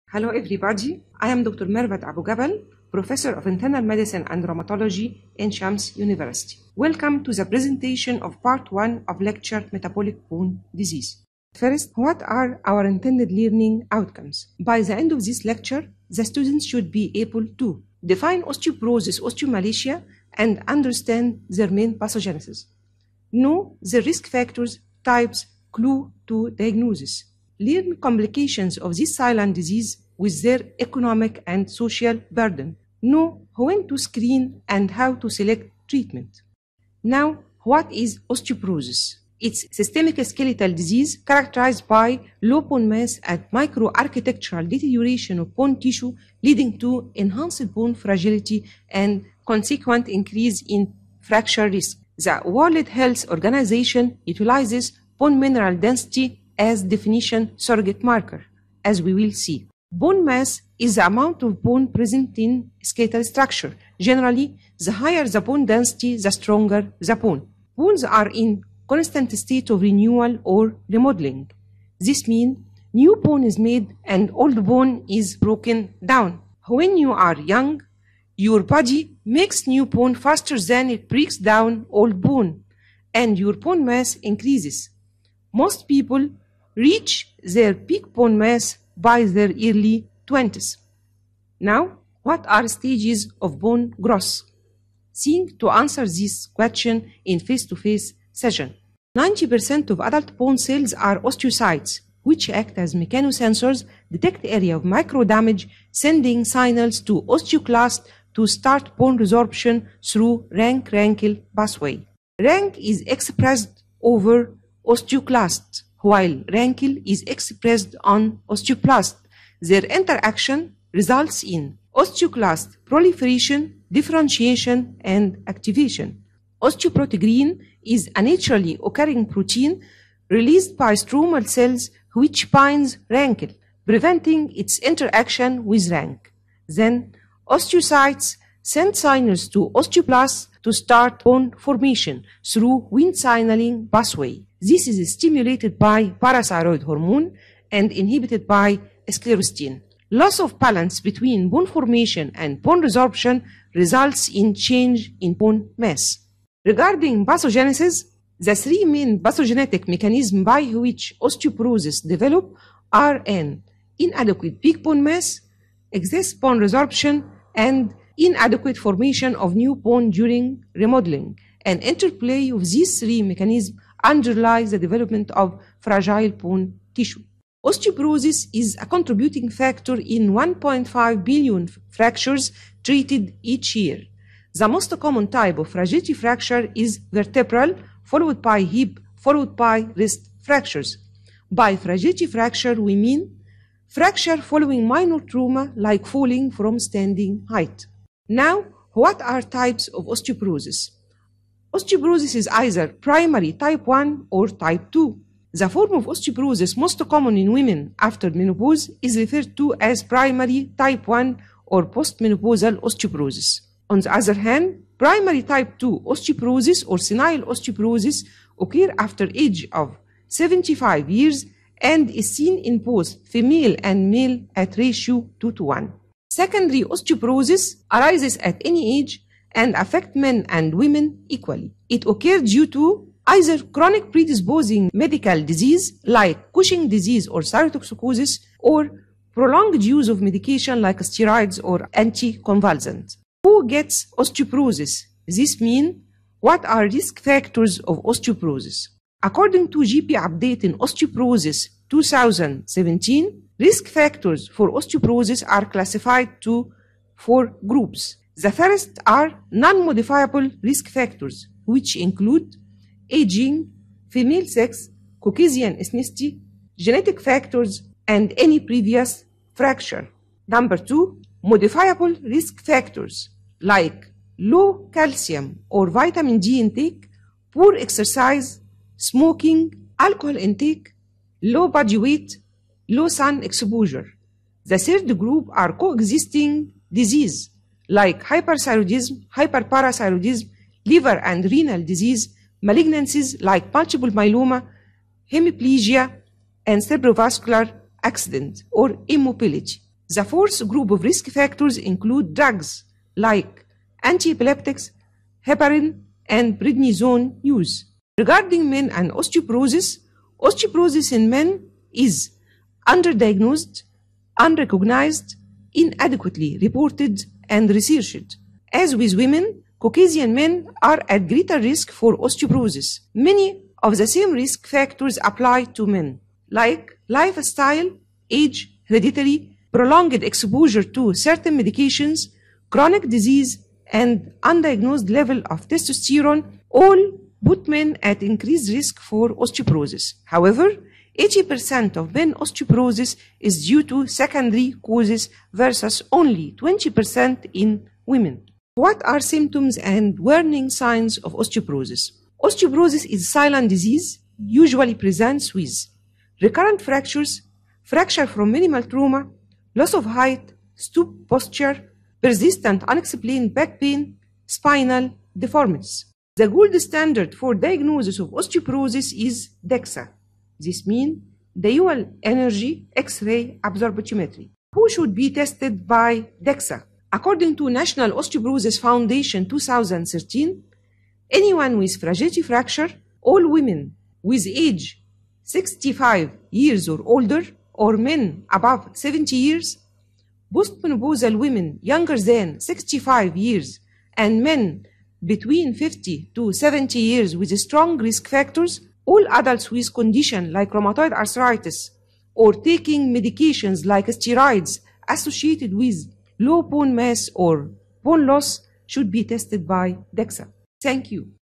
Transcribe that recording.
Hello everybody, I am Dr. Mervat Abu Gabal, Professor of Internal Medicine and Rheumatology in Shams University. Welcome to the presentation of Part 1 of Lecture Metabolic Bone Disease. First, what are our intended learning outcomes? By the end of this lecture, the students should be able to define osteoporosis, osteomalacia, and understand their main pathogenesis. Know the risk factors, types, clue to diagnosis. Learn complications of this silent disease with their economic and social burden. Know when to screen and how to select treatment. Now, what is osteoporosis? It's systemic skeletal disease characterized by low bone mass and microarchitectural deterioration of bone tissue, leading to enhanced bone fragility and consequent increase in fracture risk. The World Health Organization utilizes bone mineral density as definition surrogate marker, as we will see. Bone mass is the amount of bone present in skeletal structure. Generally, the higher the bone density, the stronger the bone. Bones are in constant state of renewal or remodeling. This means new bone is made and old bone is broken down. When you are young, your body makes new bone faster than it breaks down old bone, and your bone mass increases. Most people reach their peak bone mass by their early 20s. Now, what are stages of bone growth? Think to answer this question in face-to-face session. 90% of adult bone cells are osteocytes, which act as mechanosensors, detect area of micro damage, sending signals to osteoclast to start bone resorption through rank-rankle pathway. Rank is expressed over osteoclast, while rankle is expressed on osteoblast. Their interaction results in osteoclast proliferation, differentiation, and activation. Osteoprotein is a naturally occurring protein released by stromal cells which binds rankle, preventing its interaction with rank. Then, osteocytes send signals to osteoblasts to start bone formation through Wnt signaling pathway. This is stimulated by parathyroid hormone and inhibited by sclerostin. Loss of balance between bone formation and bone resorption results in change in bone mass. Regarding pathogenesis, the three main pathogenetic mechanisms by which osteoporosis develop are an inadequate peak bone mass, excess bone resorption, and inadequate formation of new bone during remodeling. An interplay of these three mechanisms underlies the development of fragile bone tissue. Osteoporosis is a contributing factor in 1.5 billion fractures treated each year. The most common type of fragility fracture is vertebral, followed by hip, followed by wrist fractures. By fragility fracture, we mean fracture following minor trauma like falling from standing height. Now, what are types of osteoporosis? Osteoporosis is either primary type 1 or type 2. The form of osteoporosis most common in women after menopause is referred to as primary type 1 or postmenopausal osteoporosis. On the other hand, primary type 2 osteoporosis or senile osteoporosis occur after age of 75 years and is seen in both female and male at ratio 2:1. Secondary osteoporosis arises at any age and affect men and women equally. It occurs due to either chronic predisposing medical disease like Cushing disease or thyrotoxicosis, or prolonged use of medication like steroids or anticonvulsants. Who gets osteoporosis? This means what are risk factors of osteoporosis? According to GP update in Osteoporosis 2017, risk factors for osteoporosis are classified to 4 groups. The first are non-modifiable risk factors, which include aging, female sex, Caucasian ethnicity, genetic factors, and any previous fracture. Number 2, modifiable risk factors like low calcium or vitamin D intake, poor exercise, smoking, alcohol intake, low body weight, low sun exposure. The third group are coexisting disease like hyperthyroidism, hyperparathyroidism, liver and renal disease, malignancies like multiple myeloma, hemiplegia, and cerebrovascular accident or immobility. The fourth group of risk factors include drugs like antiepileptics, heparin, and prednisone use. Regarding men and osteoporosis, osteoporosis in men is underdiagnosed, unrecognized, inadequately reported, and researched. As with women, Caucasian men are at greater risk for osteoporosis. Many of the same risk factors apply to men, like lifestyle, age, hereditary, prolonged exposure to certain medications, chronic disease, and undiagnosed level of testosterone all put men at increased risk for osteoporosis. However, 80% of men osteoporosis is due to secondary causes versus only 20% in women. What are symptoms and warning signs of osteoporosis? Osteoporosis is a silent disease, usually presents with recurrent fractures, fracture from minimal trauma, loss of height, stoop posture, persistent unexplained back pain, spinal deformities. The gold standard for diagnosis of osteoporosis is DEXA. This means dual energy X-ray absorptiometry. Who should be tested by DEXA? According to National Osteoporosis Foundation 2013, anyone with fragility fracture, all women with age 65 years or older, or men above 70 years, postmenopausal women younger than 65 years, and men between 50 to 70 years with strong risk factors, all adults with conditions like rheumatoid arthritis or taking medications like steroids associated with low bone mass or bone loss should be tested by DEXA. Thank you.